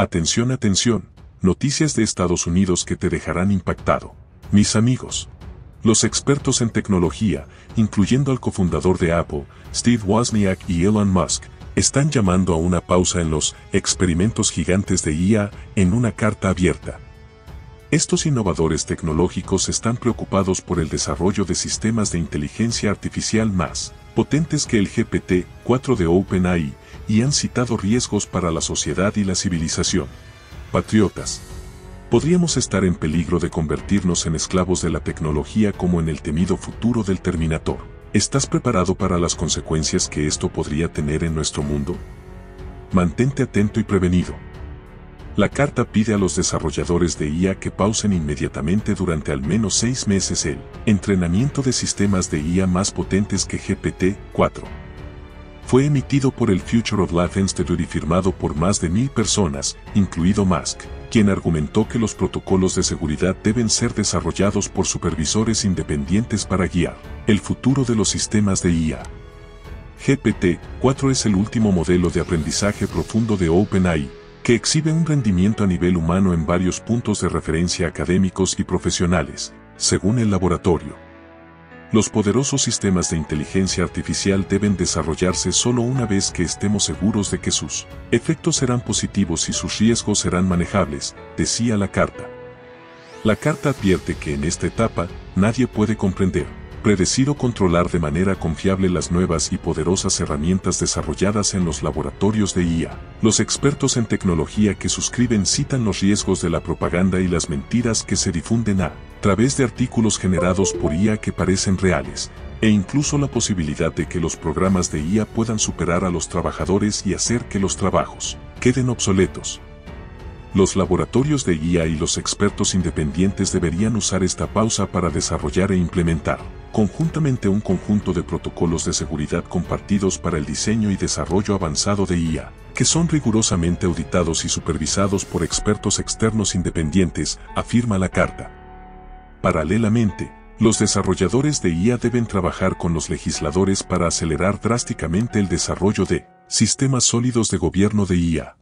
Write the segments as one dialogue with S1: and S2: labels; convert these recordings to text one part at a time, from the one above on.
S1: Atención, atención, noticias de Estados Unidos que te dejarán impactado. Mis amigos, los expertos en tecnología, incluyendo al cofundador de Apple, Steve Wozniak y Elon Musk, están llamando a una pausa en los experimentos gigantes de IA en una carta abierta. Estos innovadores tecnológicos están preocupados por el desarrollo de sistemas de inteligencia artificial más potentes que el GPT-4 de OpenAI y han citado riesgos para la sociedad y la civilización. Patriotas, podríamos estar en peligro de convertirnos en esclavos de la tecnología como en el temido futuro del Terminator. ¿Estás preparado para las consecuencias que esto podría tener en nuestro mundo? Mantente atento y prevenido. La carta pide a los desarrolladores de IA que pausen inmediatamente durante al menos 6 meses el entrenamiento de sistemas de IA más potentes que GPT-4. Fue emitido por el Future of Life Institute y firmado por más de 1000 personas, incluido Musk, quien argumentó que los protocolos de seguridad deben ser desarrollados por supervisores independientes para guiar el futuro de los sistemas de IA. GPT-4 es el último modelo de aprendizaje profundo de OpenAI, que exhibe un rendimiento a nivel humano en varios puntos de referencia académicos y profesionales, según el laboratorio. Los poderosos sistemas de inteligencia artificial deben desarrollarse solo una vez que estemos seguros de que sus efectos serán positivos y sus riesgos serán manejables, decía la carta. La carta advierte que en esta etapa, nadie puede comprender, predecir o controlar de manera confiable las nuevas y poderosas herramientas desarrolladas en los laboratorios de IA. Los expertos en tecnología que suscriben citan los riesgos de la propaganda y las mentiras que se difunden a través de artículos generados por IA que parecen reales, e incluso la posibilidad de que los programas de IA puedan superar a los trabajadores y hacer que los trabajos queden obsoletos. Los laboratorios de IA y los expertos independientes deberían usar esta pausa para desarrollar e implementar conjuntamente un conjunto de protocolos de seguridad compartidos para el diseño y desarrollo avanzado de IA, que son rigurosamente auditados y supervisados por expertos externos independientes, afirma la carta. Paralelamente, los desarrolladores de IA deben trabajar con los legisladores para acelerar drásticamente el desarrollo de sistemas sólidos de gobierno de IA.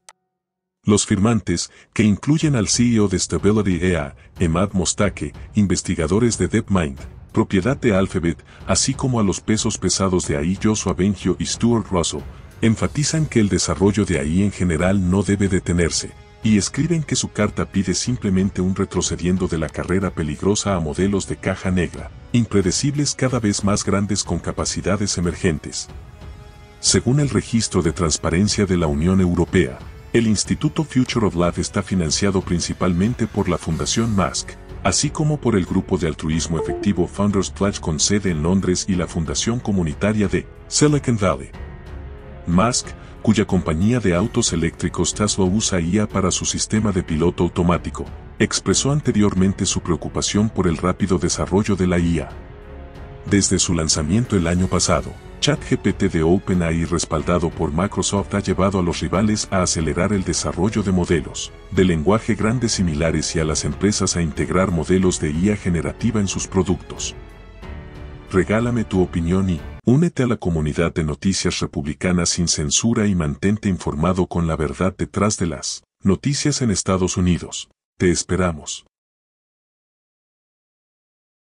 S1: Los firmantes, que incluyen al CEO de Stability AI, Emad Mostaque, investigadores de DeepMind, propiedad de Alphabet, así como a los pesos pesados de AI Joshua Bengio y Stuart Russell, enfatizan que el desarrollo de AI en general no debe detenerse, y escriben que su carta pide simplemente un retrocediendo de la carrera peligrosa a modelos de caja negra, impredecibles cada vez más grandes con capacidades emergentes. Según el registro de transparencia de la Unión Europea, el Instituto Future of Life está financiado principalmente por la Fundación Musk, así como por el grupo de altruismo efectivo Founders Pledge con sede en Londres y la Fundación Comunitaria de Silicon Valley. Musk, cuya compañía de autos eléctricos Tesla usa IA para su sistema de piloto automático, expresó anteriormente su preocupación por el rápido desarrollo de la IA. Desde su lanzamiento el año pasado, ChatGPT de OpenAI respaldado por Microsoft ha llevado a los rivales a acelerar el desarrollo de modelos de lenguaje grandes similares y a las empresas a integrar modelos de IA generativa en sus productos. Regálame tu opinión y únete a la comunidad de Noticias Republicanas sin censura y mantente informado con la verdad detrás de las noticias en Estados Unidos. Te esperamos.